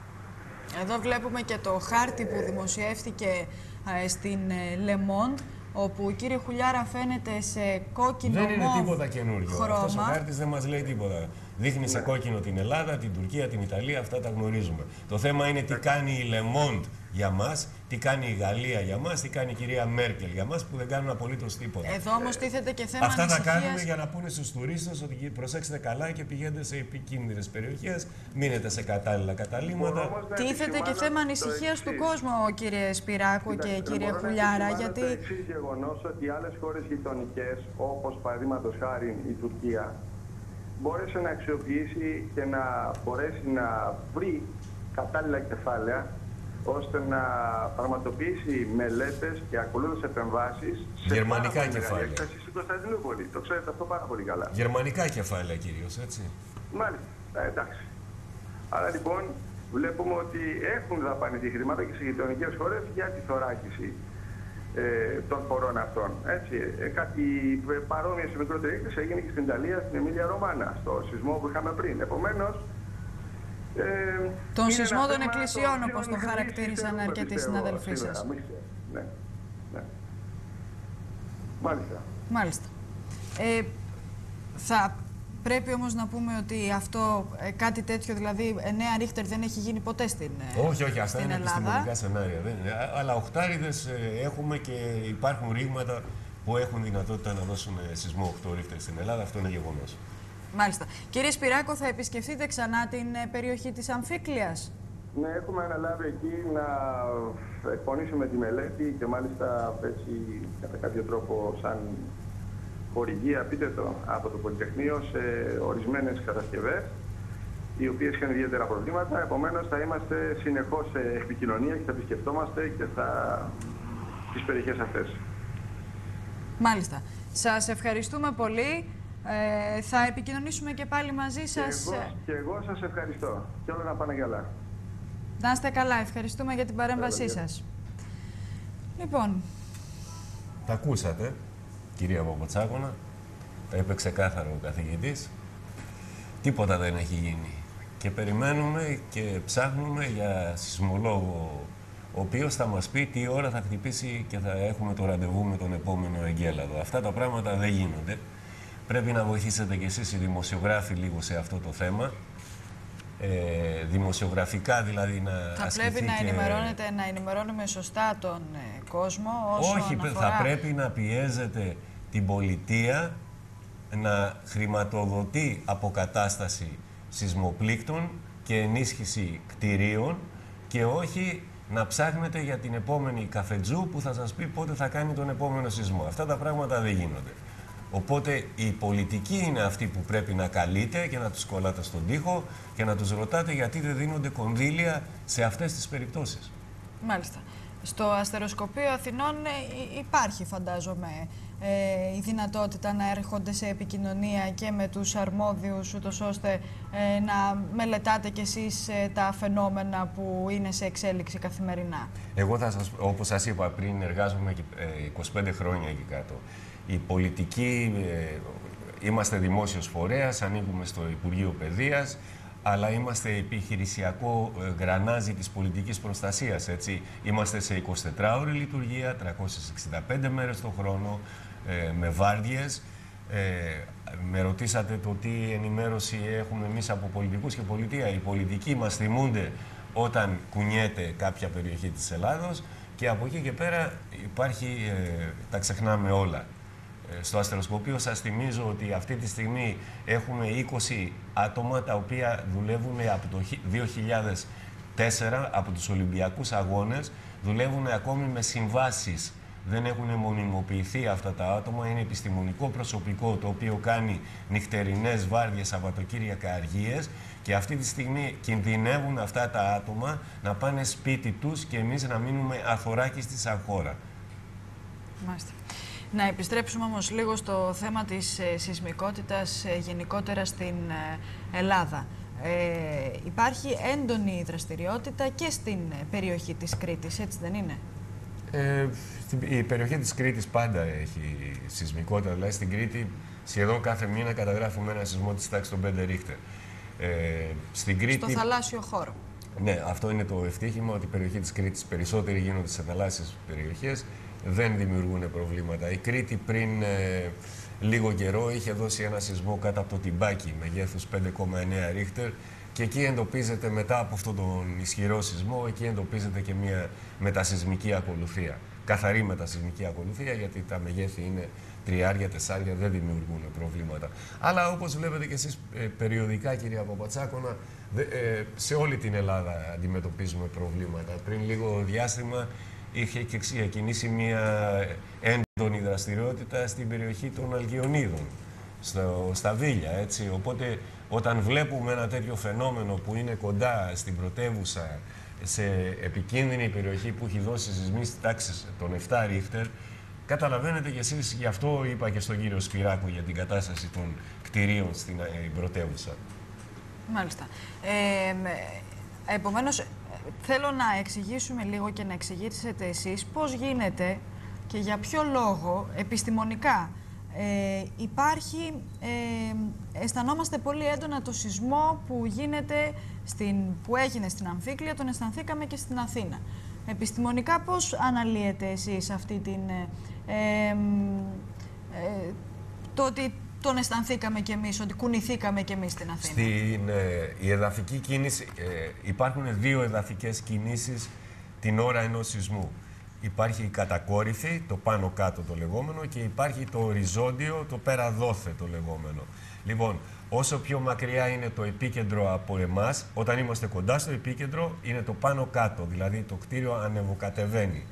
A: Εδώ βλέπουμε και το χάρτη που δημοσιεύτηκε στην Le Monde, όπου κύριε Χουλιάρα φαίνεται σε κόκκινο
B: Δεν είναι τίποτα καινούριο.
A: χρώμα.
B: Αυτός ο χάρτης δεν μας λέει τίποτα. Δείχνει σε κόκκινο την Ελλάδα, την Τουρκία, την Ιταλία, αυτά τα γνωρίζουμε. Το θέμα είναι τι κάνει η Le Monde για μας, τι κάνει η Γαλλία για μας, τι κάνει η κυρία Μέρκελ για μας, που δεν κάνουν απολύτως τίποτα.
A: Εδώ όμως τίθεται και θέμα
B: Αυτά
A: ανησυχίας.
B: τα κάνουμε για να πούνε στους τουρίστες ότι προσέξτε καλά και πηγαίνετε σε επικίνδυνες περιοχές, μείνετε σε κατάλληλα καταλύματα.
A: Τίθεται και θέμα ανησυχίας του κόσμου, κύριε Σπυράκου και κύριε Χουλιάρα, γιατί...
C: Το εξής γεγονός ότι άλλες χώρες γειτονικές, όπως παραδείγματος χάρη η Τουρκία, μπόρεσε να αξιοποιήσει και να μπορέσει να βρει κατάλληλα κεφάλαια ώστε να πραγματοποιήσει μελέτες και ακολούθως επεμβάσεις σε
B: γερμανικά κεφάλαια.
C: Στην Κωνσταντινούπολη. Το ξέρετε αυτό πάρα πολύ καλά.
B: Γερμανικά κεφάλαια κυρίως, έτσι.
C: Μάλιστα. Εντάξει. Άρα λοιπόν βλέπουμε ότι έχουν δαπανηθεί χρήματα και σε γειτονικές χώρες για τη θωράκιση των χωρών αυτών. Έτσι, κάτι παρόμοια σε μικρότερη έκθεση έγινε και στην Ιταλία, στην Εμίλια Ρωμάνα, στο σεισμό που είχαμε πριν. Επομένως,
A: τον σεισμό των εκκλησιών, όπως τον χαρακτήρισαν αρκετοί συναδελφοί σας.
C: Ναι. Μάλιστα.
A: Μάλιστα. Θα πρέπει όμως να πούμε ότι αυτό, κάτι τέτοιο, δηλαδή 9 ρίχτερ δεν έχει γίνει ποτέ στην Ελλάδα.
B: Όχι, αυτά είναι επιστημονικά σενάρια. Αλλά οχτάριδες έχουμε και υπάρχουν ρήγματα που έχουν δυνατότητα να δώσουν σεισμό 8 ρίχτερ στην Ελλάδα. Αυτό είναι γεγονός.
A: Μάλιστα. Κύριε Σπυράκο, θα επισκεφτείτε ξανά την περιοχή της Αμφίκλειας?
C: Ναι, έχουμε αναλάβει εκεί να εκπονήσουμε τη μελέτη και μάλιστα έτσι κατά κάποιο τρόπο σαν χορηγία, πείτε το, από το Πολυτεχνείο σε ορισμένες κατασκευές οι οποίες είχαν ιδιαίτερα προβλήματα. Επομένως θα είμαστε συνεχώς σε επικοινωνία και θα επισκεφτόμαστε και τις περιοχές αυτές.
A: Μάλιστα. Σας ευχαριστούμε πολύ. Θα επικοινωνήσουμε και πάλι μαζί σας.
C: Και εγώ σας ευχαριστώ. Και όλα να πάνε καλά.
A: Να είστε καλά. Ευχαριστούμε για την παρέμβασή σας. Λοιπόν.
B: Τα ακούσατε, κυρία Παπατσάκωνα. Τα είπε ξεκάθαρο ο καθηγητής. Τίποτα δεν έχει γίνει. Και περιμένουμε και ψάχνουμε για σεισμολόγο, ο οποίος θα μας πει τι ώρα θα χτυπήσει και θα έχουμε το ραντεβού με τον επόμενο εγκέλαδο. Αυτά τα πράγματα δεν γίνονται. Πρέπει να βοηθήσετε κι εσείς οι δημοσιογράφοι λίγο σε αυτό το θέμα. Δημοσιογραφικά δηλαδή να ασκηθεί.
A: Θα πρέπει να ενημερώνουμε σωστά τον κόσμο όσο
B: Όχι,
A: αναφορά...
B: θα πρέπει να πιέζετε την πολιτεία να χρηματοδοτεί αποκατάσταση σεισμοπλήκτων και ενίσχυση κτηρίων και όχι να ψάχνετε για την επόμενη καφετζού που θα σας πει πότε θα κάνει τον επόμενο σεισμό. Αυτά τα πράγματα δεν γίνονται. Οπότε η πολιτική είναι αυτή που πρέπει να καλείτε και να τους κολλάτε στον τοίχο και να τους ρωτάτε γιατί δεν δίνονται κονδύλια σε αυτές τις περιπτώσεις.
A: Μάλιστα. Στο Αστεροσκοπείο Αθηνών υπάρχει, φαντάζομαι, η δυνατότητα να έρχονται σε επικοινωνία και με τους αρμόδιους, ούτως ώστε να μελετάτε κι εσείς τα φαινόμενα που είναι σε εξέλιξη καθημερινά.
B: Εγώ, όπως σας είπα πριν, εργάζομαι 25 χρόνια εκεί κάτω. Η πολιτική, είμαστε δημόσιος φορέας, ανήκουμε στο Υπουργείο Παιδείας, αλλά είμαστε επιχειρησιακό γρανάζι της πολιτικής προστασίας, έτσι. Είμαστε σε 24ωρη λειτουργία, 365 μέρες το χρόνο, με βάρδιες. Με ρωτήσατε το τι ενημέρωση έχουμε εμείς από πολιτικούς και πολιτεία. Οι πολιτικοί μας θυμούνται όταν κουνιέται κάποια περιοχή της Ελλάδος και από εκεί και πέρα υπάρχει, τα ξεχνάμε όλα. Στο Αστεροσκοπείο σας θυμίζω ότι αυτή τη στιγμή έχουμε 20 άτομα τα οποία δουλεύουν από το 2004, από τους Ολυμπιακούς Αγώνες, δουλεύουν ακόμη με συμβάσεις. Δεν έχουν μονιμοποιηθεί αυτά τα άτομα, είναι επιστημονικό προσωπικό το οποίο κάνει νυχτερινές βάρδιες, Σαββατοκύριακα, αργίες και αυτή τη στιγμή κινδυνεύουν αυτά τα άτομα να πάνε σπίτι τους και εμείς να μείνουμε αθωράκιστοι σαν χώρα. Μάλιστα.
A: Να επιστρέψουμε όμως λίγο στο θέμα της σεισμικότητας γενικότερα στην Ελλάδα. Υπάρχει έντονη δραστηριότητα και στην περιοχή της Κρήτης, έτσι δεν είναι?
B: Η περιοχή της Κρήτης πάντα έχει σεισμικότητα, δηλαδή στην Κρήτη σχεδόν κάθε μήνα καταγράφουμε ένα σεισμό της τάξης των 5 ρίχτερ. Στην Κρήτη...
A: Στο θαλάσσιο χώρο.
B: Ναι, αυτό είναι το ευτύχημα, ότι η περιοχή της Κρήτης περισσότεροι γίνονται σε θαλάσσιες περιοχές, δεν δημιουργούν προβλήματα. Η Κρήτη πριν λίγο καιρό είχε δώσει ένα σεισμό κάτω από το Τιμπάκι μεγέθους 5,9 ρίχτερ και εκεί εντοπίζεται μετά από αυτόν τον ισχυρό σεισμό, εκεί εντοπίζεται και μια μετασεισμική ακολουθία. Καθαρή μετασεισμική ακολουθία, γιατί τα μεγέθη είναι 3, 4, δεν δημιουργούν προβλήματα. Αλλά όπως βλέπετε και εσείς περιοδικά, κυρία Παπατσάκωνα, σε όλη την Ελλάδα αντιμετωπίζουμε προβλήματα. Πριν λίγο διάστημα είχε ξεκινήσει μια έντονη δραστηριότητα στην περιοχή των Αλγιονίδων, στα Βίλια, έτσι. Οπότε όταν βλέπουμε ένα τέτοιο φαινόμενο που είναι κοντά στην πρωτεύουσα, σε επικίνδυνη περιοχή που έχει δώσει σεισμή στη τάξη των 7 ρίχτερ, καταλαβαίνετε κι εσείς, γι' αυτό είπα και στον κύριο Σπυράκο για την κατάσταση των κτηρίων στην πρωτεύουσα.
A: Μάλιστα. Επομένως, θέλω να εξηγήσουμε λίγο και να εξηγήσετε εσείς πώς γίνεται και για ποιο λόγο επιστημονικά υπάρχει, αισθανόμαστε πολύ έντονα το σεισμό που έγινε στην Αμφίκλεια, τον αισθανθήκαμε και στην Αθήνα. Επιστημονικά πώς αναλύετε εσείς αυτή την, το ότι τον αισθανθήκαμε κι εμείς, ότι κουνηθήκαμε κι εμείς στην Αθήνα?
B: Η εδαφική κίνηση, υπάρχουν 2 εδαφικές κινήσεις την ώρα ενός σεισμού. υπάρχει η κατακόρυφη, το πάνω κάτω το λεγόμενο, και υπάρχει το οριζόντιο, το πέρα δόθε το λεγόμενο. Λοιπόν, όσο πιο μακριά είναι το επίκεντρο από εμάς, όταν είμαστε κοντά στο επίκεντρο, είναι το πάνω κάτω, δηλαδή το κτίριο ανεβοκατεβαίνει.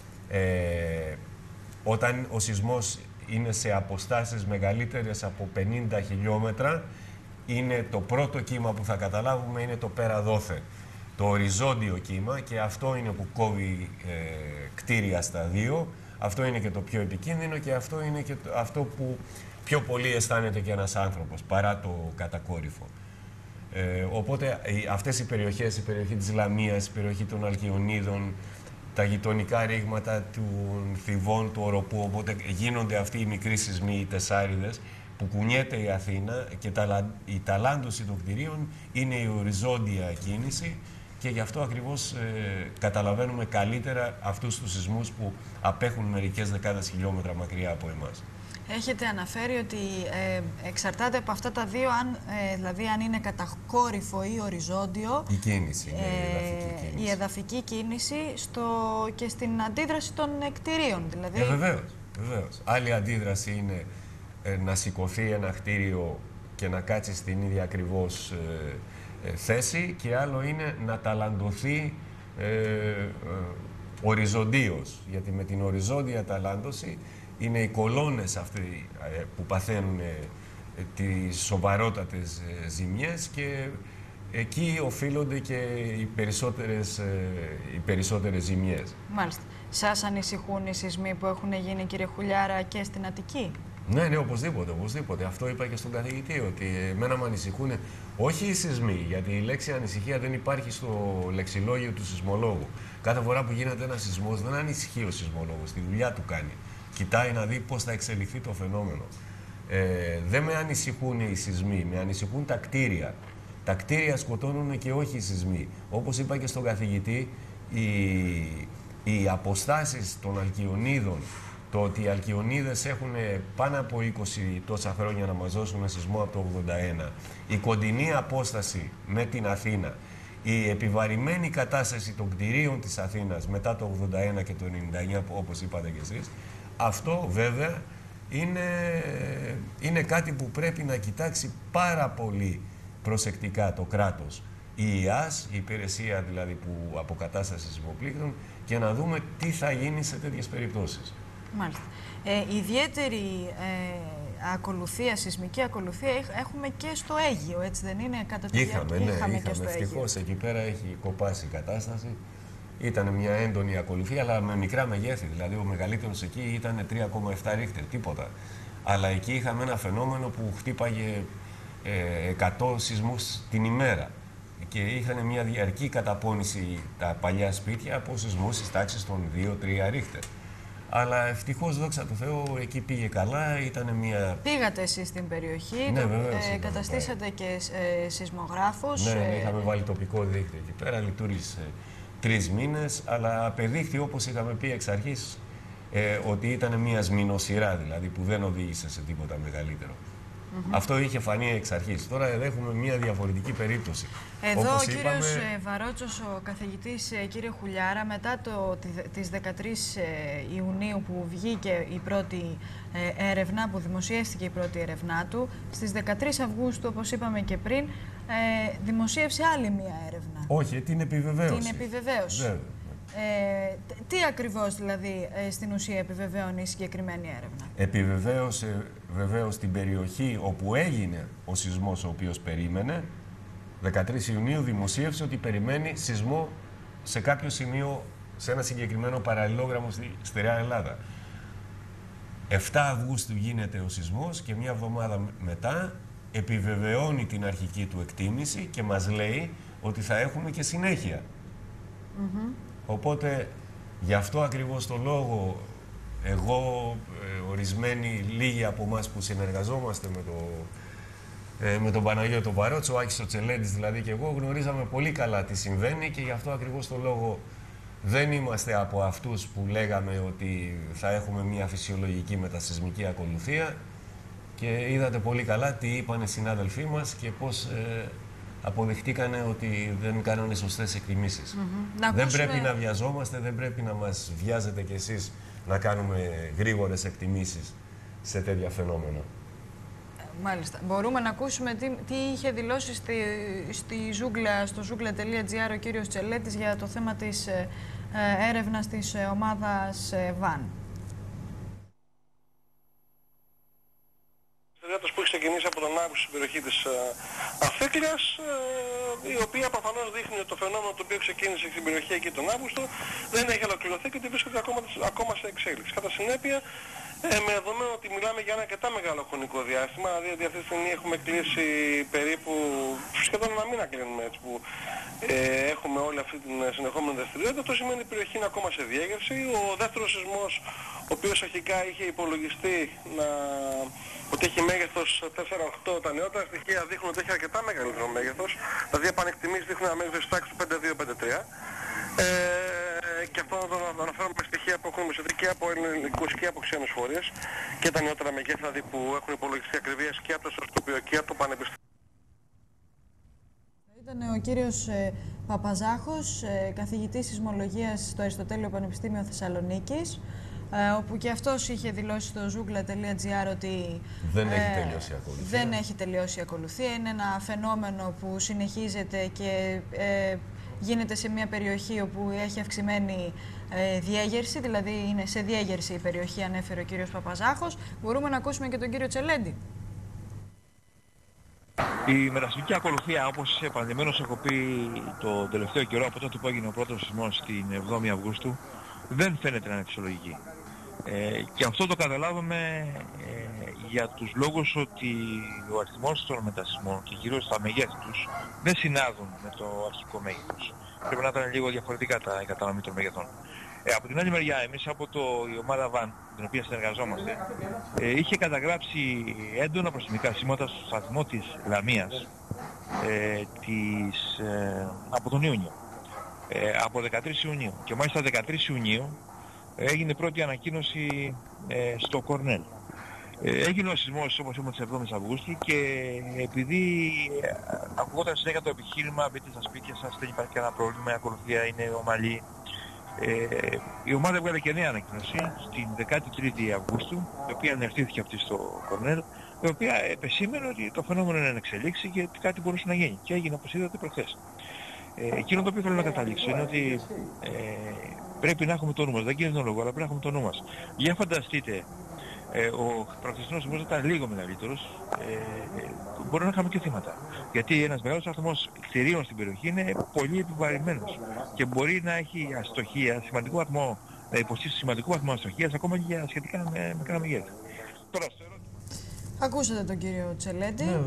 B: Όταν ο σεισμός είναι σε αποστάσεις μεγαλύτερες από 50 χιλιόμετρα, είναι το πρώτο κύμα που θα καταλάβουμε, είναι το πέρα δόθε. Το οριζόντιο κύμα, και αυτό είναι που κόβει κτίρια στα δύο. Αυτό είναι και το πιο επικίνδυνο, και αυτό είναι και αυτό που πιο πολύ αισθάνεται και ένας άνθρωπος, παρά το κατακόρυφο. Οπότε αυτές οι περιοχές, η περιοχή της Λαμίας, η περιοχή των Αλκιονίδων, τα γειτονικά ρήγματα των Θηβών, του Οροπού, οπότε γίνονται αυτοί οι μικροί σεισμοί, οι τεσσάριδες, που κουνιέται η Αθήνα, και η ταλάντωση των κτηρίων είναι η οριζόντια κίνηση, και γι' αυτό ακριβώς καταλαβαίνουμε καλύτερα αυτούς τους σεισμούς που απέχουν μερικές δεκάδες χιλιόμετρα μακριά από εμάς.
A: Έχετε αναφέρει ότι εξαρτάται από αυτά τα δύο, δηλαδή αν είναι κατακόρυφο ή οριζόντιο,
B: η κίνηση,
A: η εδαφική κίνηση και στην αντίδραση των κτηρίων. Δηλαδή...
B: Βεβαίως. Άλλη αντίδραση είναι να σηκωθεί ένα κτίριο και να κάτσει στην ίδια ακριβώς θέση, και άλλο είναι να ταλαντωθεί οριζοντίως, γιατί με την οριζόντια ταλάντωση είναι οι κολόνες αυτοί που παθαίνουν τις σοβαρότατες ζημιές, και εκεί οφείλονται και οι περισσότερες ζημιές.
A: Μάλιστα. Σας ανησυχούν οι σεισμοί που έχουν γίνει, κύριε Χουλιάρα, και στην Αττική?
B: Ναι, οπωσδήποτε. Αυτό είπα και στον καθηγητή, ότι εμένα με ανησυχούν όχι οι σεισμοί, γιατί η λέξη ανησυχία δεν υπάρχει στο λεξιλόγιο του σεισμολόγου. Κάθε φορά που γίνεται ένας σεισμός δεν ανησυχεί ο σεισμολόγος, τη δουλειά του κάνει. Κοιτάει να δει πώς θα εξελιχθεί το φαινόμενο. Δεν με ανησυχούν οι σεισμοί, με ανησυχούν τα κτίρια. Τα κτίρια σκοτώνουν και όχι οι σεισμοί. Όπως είπα και στον καθηγητή, οι αποστάσεις των Αλκιονίδων, το ότι οι Αλκιονίδες έχουν πάνω από 20 τόσα χρόνια να μας δώσουν ένα σεισμό από το 81, η κοντινή απόσταση με την Αθήνα, η επιβαρημένη κατάσταση των κτηρίων της Αθήνας μετά το 81 και το 99, όπως είπατε κι εσείς, αυτό βέβαια είναι κάτι που πρέπει να κοιτάξει πάρα πολύ προσεκτικά το κράτος. Η ΙΑΣ, η υπηρεσία δηλαδή που αποκατάσταση σεισμοπλήκτων, και να δούμε τι θα γίνει σε τέτοιες περιπτώσεις.
A: Μάλιστα. Ιδιαίτερη ακολουθία, σεισμική ακολουθία έχουμε και στο Αίγυο, έτσι δεν είναι?
B: Είχαμε και στο ευτυχώς εκεί πέρα έχει κοπάσει η κατάσταση. Ήταν μια έντονη ακολουθία, αλλά με μικρά μεγέθη. Δηλαδή, ο μεγαλύτερος εκεί ήταν 3,7 ρίχτερ, τίποτα. Αλλά εκεί είχαμε ένα φαινόμενο που χτύπαγε 100 σεισμούς την ημέρα. Και είχαν μια διαρκή καταπώνηση τα παλιά σπίτια από σεισμούς στις τάξεις των 2-3 ρίχτερ. Αλλά ευτυχώς, δόξα τω Θεώ, εκεί πήγε καλά. Ήταν μια...
A: Πήγατε εσείς στην περιοχή,
B: ναι, βεβαίως,
A: καταστήσατε και σεισμογράφους.
B: Ναι, είχαμε βάλει τοπικό δίκτυο εκεί πέρα, λειτουργήσε 3 μήνες, αλλά απεδείχθη, όπως είχαμε πει εξ αρχής, ότι ήταν μια σμηνοσειρά, δηλαδή, που δεν οδήγησε σε τίποτα μεγαλύτερο. Αυτό είχε φανεί εξ αρχής. Τώρα έχουμε μια διαφορετική περίπτωση.
A: Εδώ όπως ο κύριος Βαρότσος, ο καθηγητής, κύριε Χουλιάρα, μετά τις 13 Ιουνίου που βγήκε η πρώτη έρευνα, που δημοσιεύτηκε η πρώτη έρευνά του, στις 13 Αυγούστου, όπως είπαμε και πριν, δημοσίευσε άλλη μια έρευνα.
B: Όχι, την επιβεβαίωση.
A: Την επιβεβαίωση. Τι ακριβώς δηλαδή στην ουσία επιβεβαιώνει η συγκεκριμένη έρευνα?
B: Επιβεβαίωσε βεβαίως την περιοχή όπου έγινε ο σεισμός ο οποίος περίμενε. 13 Ιουνίου δημοσίευσε ότι περιμένει σεισμό σε κάποιο σημείο, σε ένα συγκεκριμένο παραλληλόγραμμο στη στερεά Ελλάδα. 7 Αυγούστου γίνεται ο σεισμός και μια εβδομάδα μετά επιβεβαιώνει την αρχική του εκτίμηση και μας λέει ότι θα έχουμε και συνέχεια. Οπότε, γι' αυτό ακριβώς το λόγο, εγώ, ορισμένοι λίγοι από εμάς που συνεργαζόμαστε με τον Παναγιώτο Βαρότσο, ο Άκης ο Τσελέντης δηλαδή και εγώ, γνωρίζαμε πολύ καλά τι συμβαίνει, και γι' αυτό ακριβώς το λόγο δεν είμαστε από αυτούς που λέγαμε ότι θα έχουμε μια φυσιολογική μετασεισμική ακολουθία, και είδατε πολύ καλά τι είπαν οι συνάδελφοί μας και πώς αποδειχτήκανε ότι δεν κάνανε σωστές εκτιμήσεις. Δεν πρέπει να βιαζόμαστε, δεν πρέπει να μας βιάζετε κι εσείς να κάνουμε γρήγορες εκτιμήσεις σε τέτοια φαινόμενα.
A: Μάλιστα. Μπορούμε να ακούσουμε τι είχε δηλώσει στο zoogla.gr ο κύριος Τσελέτης για το θέμα της έρευνας της ομάδας ΒΑΝ.
D: Που έχει ξεκινήσει από τον Αύγουστο στην περιοχή της Αμφίκλειας, η οποία προφανώς δείχνει ότι το φαινόμενο το οποίο ξεκίνησε στην περιοχή εκεί τον Αύγουστο δεν έχει ολοκληρωθεί και ότι βρίσκεται ακόμα σε εξέλιξη. Κατά συνέπεια, με δεδομένο ότι μιλάμε για ένα αρκετά μεγάλο χρονικό διάστημα, δηλαδή αυτή τη στιγμή έχουμε κλείσει περίπου σχεδόν ένα μήνα κλείνουμε έτσι, που έχουμε όλη αυτή την συνεχόμενη δραστηριότητα, το σημαίνει ότι η περιοχή είναι ακόμα σε διέγερση. Ο δεύτερος σεισμός, ο οποίος αρχικά είχε υπολογιστεί ότι έχει μέγεθος 4,8, τα νεότερα στοιχεία δείχνουν ότι έχει αρκετά μεγαλύτερο μέγεθος, δηλαδή επανεκτιμήσεις δείχνουν ένα μέγεθος της τάξης του 5,2-5,3. Και αυτό να το αναφέρουμε με στοιχεία που έχουμε μεσαιωθεί και από ελληνικούς και από ξένους φορείς και τα νεότερα μεγέθη δηλαδή που έχουν υπολογιστεί ακριβίας και από το Σωστοπείο και από το Πανεπιστήμιο.
A: Ήταν ο κύριος Παπαζάχος, καθηγητής σεισμολογίας στο Αριστοτέλειο Πανεπιστήμιο Θεσσαλονίκης, όπου και αυτός είχε δηλώσει στο zoogla.gr ότι δεν έχει τελειώσει η ακολουθία. Είναι ένα φαινόμενο που συνεχίζεται και γίνεται σε μια περιοχή όπου έχει αυξημένη διέγερση, δηλαδή είναι σε διέγερση η περιοχή, ανέφερε ο κύριος Παπαζάχος. Μπορούμε να ακούσουμε και τον κύριο Τσελέντη.
E: Η μετασυσμική ακολουθία, όπως επανειλημμένως έχω πει το τελευταίο καιρό από τότε που έγινε ο πρώτος σεισμός την 7η Αυγούστου, δεν φαίνεται να είναι φυσιολογική. Και αυτό το καταλάβαμε για τους λόγους ότι ο αριθμός των μετασυσμών και κυρίως τα μεγέθη τους δεν συνάδουν με το αρχικό μέγεθος. Πρέπει να ήταν λίγο διαφορετικά η κατανομή των μεγεθών. Από την άλλη μεριά, εμείς από η ομάδα ΒΑΝ, την οποία συνεργαζόμαστε, είχε καταγράψει έντονα προσημικά σήματα στο σταθμό της Λαμίας από τον Ιούνιο. Από 13 Ιουνίου. Και μάλιστα 13 Ιουνίου έγινε πρώτη ανακοίνωση στο Κορνέλ. Έγινε ο σεισμός όπως είπαμε τις 7 Αυγούστου και επειδή ακουγόταν συνέχεια το επιχείρημα μπείτε στα σπίτια σας, δεν υπάρχει κανένα πρόβλημα, η ακολουθία είναι ομαλή. Η ομάδα έβγαλε και νέα ανακοίνωση στην 13η Αυγούστου, η οποία ανερτήθηκε αυτή στο Κορνέλ, η οποία επεσήμενε ότι το φαινόμενο είναι να εξελίξει και ότι κάτι μπορούσε να γίνει. Και έγινε όπως είδατε προχθές. Εκείνο το οποίο θέλω να καταλήξω είναι ότι πρέπει να έχουμε το νου μας, δεν γίνεται λόγο, αλλά πρέπει να έχουμε το νου μας. Για φανταστείτε, ο προχθεσινός σεισμός ήταν λίγο μεγαλύτερος, μπορεί να είχαμε και θύματα. Γιατί ένας μεγάλος αριθμός κτηρίων στην περιοχή είναι πολύ επιβαρημένος και μπορεί να έχει αστοχία, σημαντικό βαθμό, να υποστήσει σημαντικό βαθμό αστοχίας ακόμα και για σχετικά με μικρά μεγέθη. Τώρα,
A: ακούσατε τον κύριο Τσελέντη.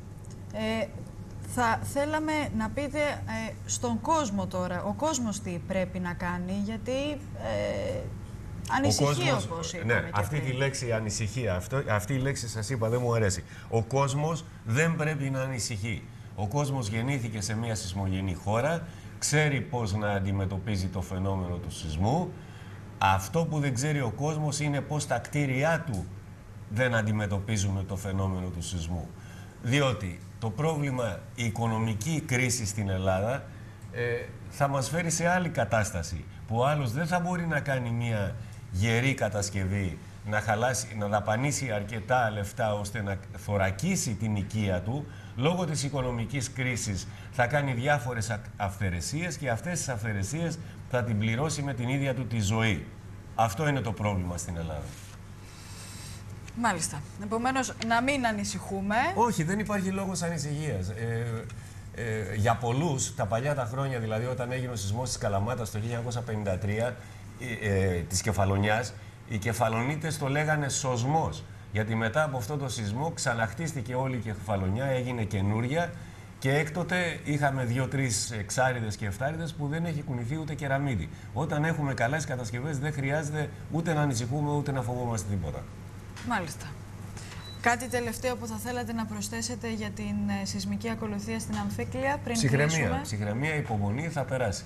A: Θα θέλαμε να πείτε στον κόσμο τώρα, ο κόσμος τι πρέπει να κάνει, γιατί ανησυχεί όπως είπαμε.
B: Ναι, αυτή τη λέξη ανησυχία, αυτή η λέξη σας είπα δεν μου αρέσει. Ο κόσμος δεν πρέπει να ανησυχεί. Ο κόσμος γεννήθηκε σε μια σεισμογενή χώρα, ξέρει πώς να αντιμετωπίζει το φαινόμενο του σεισμού. Αυτό που δεν ξέρει ο κόσμος είναι πώς τα κτίρια του δεν αντιμετωπίζουν το φαινόμενο του σεισμού. Διότι το πρόβλημα, η οικονομική κρίση στην Ελλάδα θα μας φέρει σε άλλη κατάσταση, που ο άλλος δεν θα μπορεί να κάνει μια γερή κατασκευή, να δαπανίσει αρκετά λεφτά ώστε να θωρακίσει την οικία του. Λόγω της οικονομικής κρίσης θα κάνει διάφορες αυθαιρεσίες και αυτές τις αυθαιρεσίες θα την πληρώσει με την ίδια του τη ζωή. Αυτό είναι το πρόβλημα στην Ελλάδα.
A: Μάλιστα. Επομένως, να μην ανησυχούμε.
B: Όχι, δεν υπάρχει λόγος ανησυχίας. Για πολλούς, τα παλιά τα χρόνια, δηλαδή όταν έγινε ο σεισμός της Καλαμάτας το 1953, της Κεφαλονιάς, οι Κεφαλονίτες το λέγανε σωσμός. Γιατί μετά από αυτό το σεισμό ξαναχτίστηκε όλη η Κεφαλονιά, έγινε καινούρια και έκτοτε είχαμε 2-3 εξάριδες και εφτάριδες που δεν έχει κουνηθεί ούτε κεραμίδι. Όταν έχουμε καλές κατασκευές δεν χρειάζεται ούτε να ανησυχούμε ούτε να φοβόμαστε τίποτα.
A: Μάλιστα. Κάτι τελευταίο που θα θέλατε να προσθέσετε για την σεισμική ακολουθία στην Αμφίκλεια πριν κλείσουμε?
B: Ψυχραιμία, υπομονή, θα περάσει.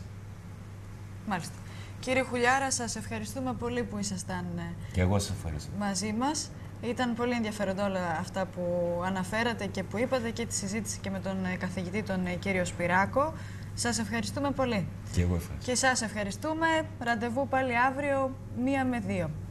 A: Μάλιστα. Κύριε Χουλιάρα, σας ευχαριστούμε πολύ που ήσασταν
B: και εγώ σας ευχαριστώ.
A: μαζί μας. Ήταν πολύ ενδιαφέροντα όλα αυτά που αναφέρατε και που είπατε και τη συζήτηση και με τον καθηγητή, τον κύριο Σπυράκο. Σας ευχαριστούμε πολύ.
B: Και εγώ ευχαριστώ.
A: Και σας ευχαριστούμε. Ραντεβού πάλι αύριο 1 με 2.